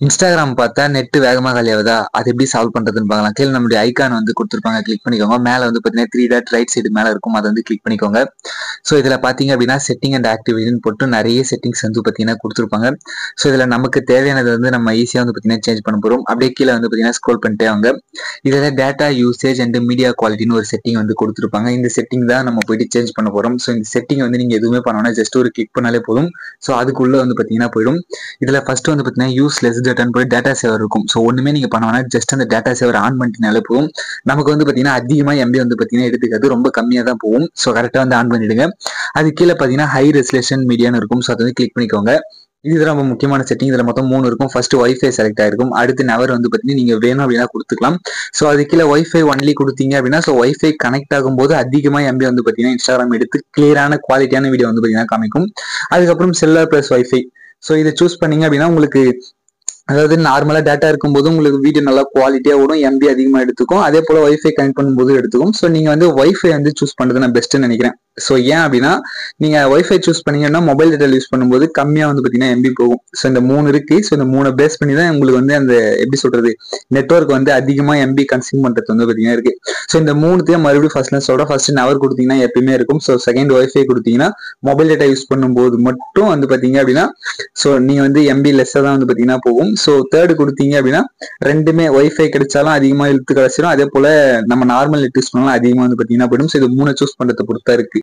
Instagram பார்த்தா net வேகமா காலியாகுதா? அது எப்படி சால்வ் பண்றதுன்னு பார்க்கலாம். கீழ நம்முடைய ஐகான் வந்து குடுத்துருப்பாங்க. கிளிக் பண்ணிக்கோங்க. மேல வந்து பார்த்தீங்கன்னா 3 டாட் ரைட் சைடு மேல இருக்கும். அத வந்து கிளிக் பண்ணிக்கோங்க. ஸோ இதுல பார்த்தீங்க அப்படின்னா, செட்டிங் அண்ட் ஆக்டிவேஷன் போட்டு நெறைய செட்டிங்ஸ் வந்து பார்த்தீங்கன்னா குடுத்துருப்பாங்க. ஸோ இதுல நமக்கு தேவையானது வந்து நம்ம ஈஸியா வந்து பார்த்தீங்கன்னா சேஞ்ச் பண்ண போறோம். அப்படியே கீழ வந்து பார்த்தீங்கன்னா ஸ்க்ரோல் பண்ணிட்டே வாங்க. இதுல டேட்டா யூசேஜ் அண்ட் மீடியா குவாலிட்டின்னு ஒரு செட்டிங் வந்து குடுத்துருப்பாங்க. இந்த செட்டிங் தான் நம்ம போயிட்டு சேஞ்ச் பண்ண போறோம். ஸோ இந்த செட்டிங் வந்து நீங்க எதுவுமே பண்ண வேணாம். ஜஸ்ட் ஒரு கிளிக் பண்ணாலே போதும். ஸோ அதுக்குள்ள வந்து பார்த்தீங்கன்னா போயிடும். இதுல ஃபர்ஸ்ட் வந்து பார்த்தீங்கன்னா யூஸ் லெஸ் டேட்டான்னு போய் டேட்டா சேவர் இருக்கும். ஸோ ஒண்ணுமே நீங்க பண்ண வேணாம். ஜஸ்ட் அந்த டேட்டா சேவர் ஆன் பண்ணிட்டீங்கனாலே போதும். நமக்கு வந்து பார்த்தீங்கன்னா அதிகமா எம்பி வந்து பார்த்தீங்கன்னா எடுத்துக்காது. ரொம்ப கம்மியா தான் போகும். ஸோ கரெக்டா வந்து ஆன் பண்ணிடுங்க. அது கீழ பார்த்தீங்கன்னா ஹை ரெசல்யூஷன் மீடியான்னு இருக்கும். ஸோ அதை வந்து கிளிக் பண்ணிக்கோங்க. இது ரொம்ப முக்கியமான செட்டிங். இதுல மொத்தம் 3 இருக்கும். ஃபர்ஸ்ட் வைஃபை செலக்ட் ஆயிருக்கும். அடுத்து நவர் வந்து பார்த்தீங்கன்னா நீங்க வேணும் அப்படின்னா கொடுத்துக்கலாம். ஸோ அது கீழ வைஃபை ஒன்லி கொடுத்தீங்க அப்படின்னா ஸோ வைஃபை கனெக்ட் ஆகும்போது அதிகமா எம்பி வந்து பார்த்தீங்கன்னா இன்ஸ்டாகிராம் எடுத்து கிளியரான குவாலிட்டியான வீடியோ வந்து பார்த்தீங்கன்னா காமிக்கும். அதுக்கப்புறம் செல்லர் பிளஸ் வைஃபை. ஸோ இதை சூஸ் பண்ணீங்க அப்படின்னா உங்களுக்கு அதாவது நார்மலா டேட்டா இருக்கும்போது உங்களுக்கு வீடியோ நல்லா குவாலிட்டியா ஓடும். எம்பி அதிகமா எடுத்துக்கும். அதே போல வைஃபை கனெக்ட் பண்ணும்போது எடுத்துக்கும். ஸோ நீங்க வந்து வைஃபை வந்து சூஸ் பண்றது நான் பெஸ்ட்னு நினைக்கிறேன். ஸோ ஏன் அப்படின்னா நீங்க வைஃபை சூஸ் பண்ணீங்கன்னா மொபைல் டேட்டா யூஸ் பண்ணும்போது கம்மியா வந்து பாத்தீங்கன்னா எம்பி போகும். ஸோ இந்த 3 இருக்கு. ஸோ இந்த 3 பேஸ் பண்ணி தான் உங்களுக்கு வந்து அந்த எப்படி சொல்றது நெட்வொர்க் வந்து அதிகமா எம்பி கன்சியூம் பண்றது வந்து பாத்தீங்கன்னா இருக்கு. ஸோ இந்த 3த்தையும் மறுபடியும் ஃபர்ஸ்ட் நவர் கொடுத்தீங்கன்னா எப்பயுமே இருக்கும். ஸோ செகண்ட் வைஃபை கொடுத்தீங்கன்னா மொபைல் டேட்டா யூஸ் பண்ணும்போது மட்டும் வந்து பாத்தீங்க அப்படின்னா ஸோ நீங்க வந்து எம்பி லெஸ்ஸா தான் வந்து பாத்தீங்கன்னா போகும். ஸோ தேர்ட் கொடுத்தீங்க அப்படின்னா ரெண்டுமே வைஃபை கிடைச்சாலும் அதிகமா இழுத்து கிடைச்சிடும். அதே போல நம்ம நார்மல் நெட் யூஸ் பண்ணாலும் அதிகமா வந்து பாத்தீங்கன்னா போயிடும். ஸோ இது 3 சூஸ் பண்றதை பொறுத்தா இருக்கு.